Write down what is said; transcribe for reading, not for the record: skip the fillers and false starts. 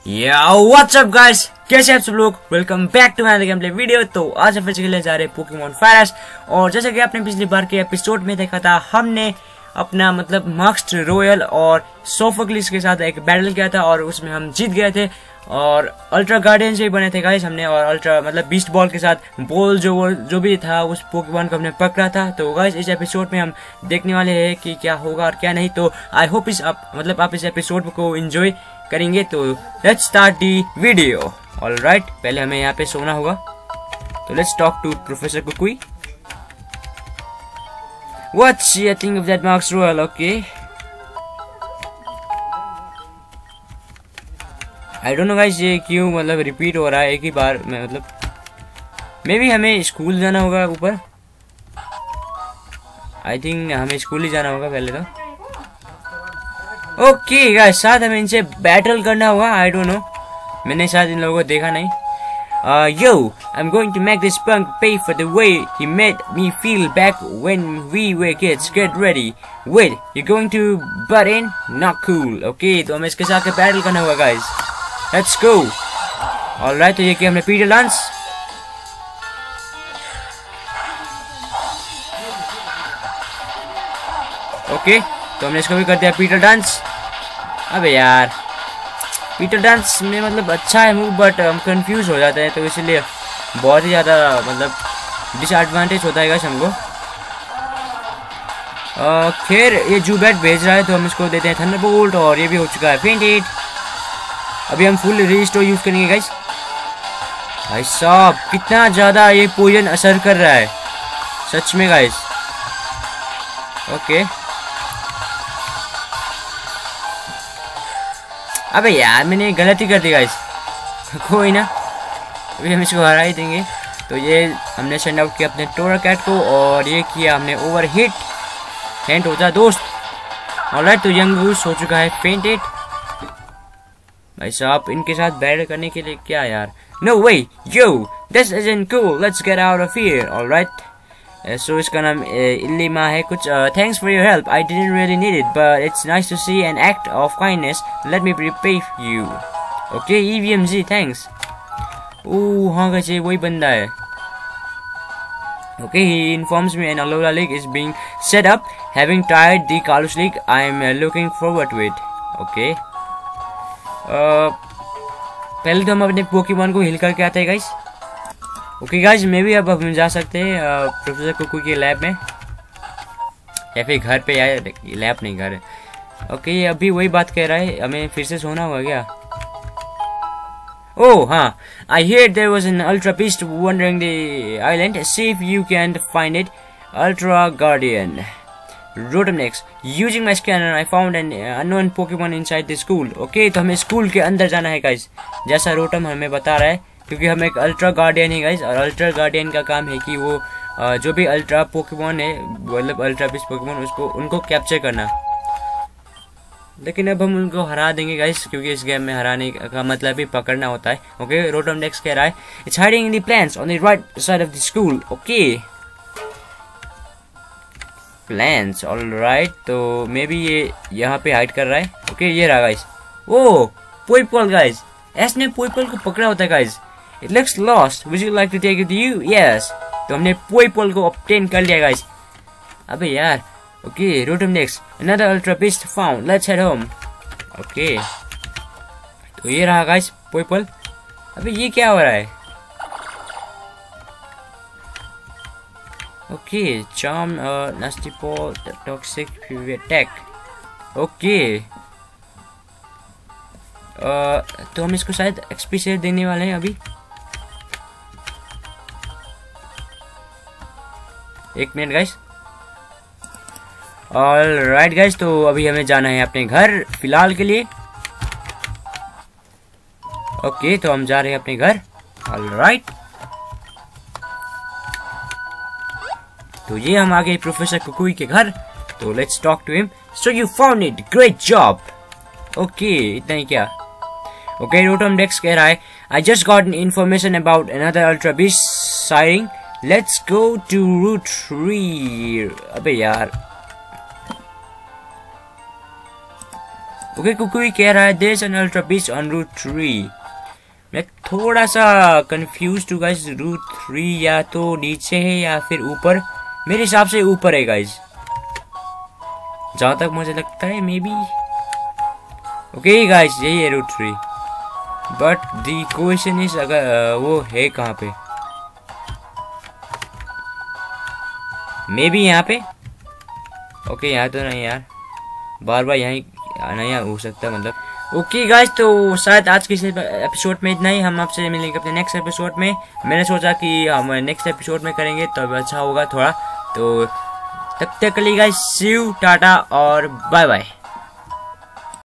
WhatsApp guys, कैसे आप सब लोग। Welcome back to my game play video. तो आज हम फिर से खेलने जा रहे हैं पोकेमॉन फायरस। और जैसे कि आपने पिछली बार के एपिसोड में देखा था, हमने अपना मतलब मास्टर रॉयल और सोफोक्लिस के साथ एक बैटल किया था और उसमें हम जीत गए थे। और अल्ट्रा गार्डियन से ही बने थे गाइस हमने, और अल्ट्रा मतलब बीस्ट बॉल के साथ बॉल जो भी था उस पोकेमॉन को हमने पकड़ा था। तो गाइस इस एपिसोड में हम देखने वाले हैं कि क्या होगा और क्या नहीं। तो आई होप आप इस एपिसोड को एंजॉय करेंगे। तो let's start the video. Alright, पहले हमें यहाँ पे सोना होगा। तो let's talk to professor Kukui. What's you think of that Max Royal? Okay. I don't know guys, ये क्यों मतलब रिपीट हो रहा है एक ही बार में। मतलब मे बी हमें स्कूल जाना होगा ऊपर। आई थिंक हमें स्कूल ही जाना होगा पहले तो। ओके गाइस, शायद हमें इनसे बैटल करना होगा। आई डोंट नो, मैंने शायद इन लोगों को देखा नहीं। Yo, I'm going to make this punk pay for the way he made me feel back when we were kids. Get ready. Wait, you're going to butt in? Not cool. Okay, तो हमें इसके साथ battle करना होगा guys. Let's go. Alright, तो ये क्या हमने पीटर डांस। ओके, तो हमने इसको भी कर दिया पीटर डांस। अबे यार, पीटर डांस में मतलब अच्छा है मूव, बट हम कंफ्यूज हो जाते हैं, तो इसलिए बहुत ही ज़्यादा मतलब डिसएडवांटेज होता है गाइस हमको। खैर ये जूबैट भेज रहा है तो हम इसको देते हैं थंडरबोल्ट, और ये भी हो चुका है फेंटेड। अभी हम फुल रिस्टोर यूज़ करेंगे गाइस। भाई साहब कितना ज़्यादा ये पोजन असर कर रहा है सच में गाइस। ओके, अबे यार मैंने गलती कर दी गाइस। कोई ना, अभी हम इसको हरा ही देंगे। तो ये हमने सेंड आउट किया अपने टोरा कैट को, और ये किया हमने ओवर हिट। फेंट होता है दोस्त। ऑलराइट, तो यंग गूस हो चुका है फेंटेड। भाई साहब इनके साथ बैटल करने के लिए क्या यार। No way, yo this isn't cool, let's get out of here. Alright, so इसका नाम इल्लीमा है कुछ। Thanks for your help, I didn't really need it but it's nice to see an act of kindness, let me repay you. Okay EVMG, thanks. Oh हाँ guys, ये वही बंदा है। Okay, he informs me an Alola league is being set up, having tried the Kalos league, I am looking forward to it. Okay, पहले तो हम अपने Pokemon को हिल करके आते हैं गाइस। ओके गाइस, मे भी अब हम जा सकते हैं प्रोफेसर कुकू के लैब में, या फिर घर पे। यार लैब नहीं, घर है। ओके, अभी वही बात कह रहा है, हमें फिर से सोना होगा क्या। ओह हाँ, I hear there was an ultra beast wandering the island, see if you can find it. Ultra guardian Rotom next. Using my scanner, I found an unknown Pokemon inside the school. Okay, तो हमें school के अंदर जाना है guys, जैसा रोटम हमें बता रहा है, क्योंकि हम एक अल्ट्रा गार्डियन है गाइस। और अल्ट्रा गार्डियन का काम है कि वो जो भी अल्ट्रा पोकेमॉन है, मतलब अल्ट्रा बीस्ट पोकेमॉन, उनको कैप्चर करना। लेकिन अब हम उनको हरा देंगे गाइस, क्योंकि इस गेम में हराने का मतलब ही पकड़ना होता है। ओके, रोटम नेक्स्ट कह रहा है it's hiding in the plants on the right side of the school. Okay, plans, alright, तो मे बी ये यहाँ पे हाइड कर रहा है। ओके, ये रहा गाइस। ओ पोइपल गाइस, एस ने पोइपल को पकड़ा होता है guys. It looks lost, would you like to take it you? Yes, तो हमने पोइपल को ऑब्टेन कर लिया गाइस। अबे यार। Okay, Rotom next, another ultra beast found, let's head home. Okay, तो ये रहा गाइस पोइपल। अबे ये क्या हो रहा है। Okay, charm, nasty ball, toxic attack. Okay, तो हम इसको शायद एक्सपी शेयर देने वाले हैं अभी। एक मिनट गाइस। ऑलराइट गाइस, तो अभी हमें जाना है अपने घर फिलहाल के लिए। ओके, तो हम जा रहे हैं अपने घर। ऑलराइट, तो ये हम आ गए प्रोफेसर कुकुई के घर। तो let's talk to him. So you found it, great job. Okay, इतना ही क्या। ओके, रोटम डेक्स कह रहा है I just got information about another ultra beast sighting, let's go to route 3। अबे यार, ओके कुकुई कह रहा है there is an ultra beast on route 3। मैं थोड़ा सा कंफ्यूज हूँ गाइस, रूट 3 या तो नीचे है या फिर ऊपर। मेरे हिसाब से ऊपर है गाइस, जहाँ तक मुझे लगता है मे बी। ओके गाइस यही है route 3, but the question is अगर वो है कहाँ पे, मे बी यहाँ पे। ओके यहाँ तो नहीं यार, बार बार यहीं नहीं हो सकता मतलब। ओके गाइस तो शायद आज के एपिसोड में इतना ही, हम आपसे मिलेंगे अपने नेक्स्ट एपिसोड में। मैंने सोचा कि हम नेक्स्ट एपिसोड में करेंगे तो अच्छा होगा थोड़ा, तो तब तक के लिए गाइस सी यू, टाटा और बाय बाय।